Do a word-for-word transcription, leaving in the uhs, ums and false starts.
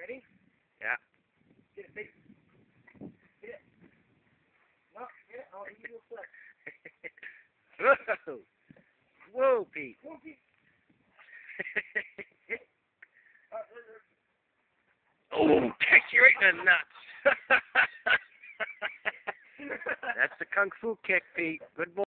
ready? Yeah. Get it, big. Get it. No, get it. I'll give you a flick. Whoa. Whoa, Pete. Come on, Pete. Oh, catch you right in the nuts. That's the kung fu kick, Pete. Good boy.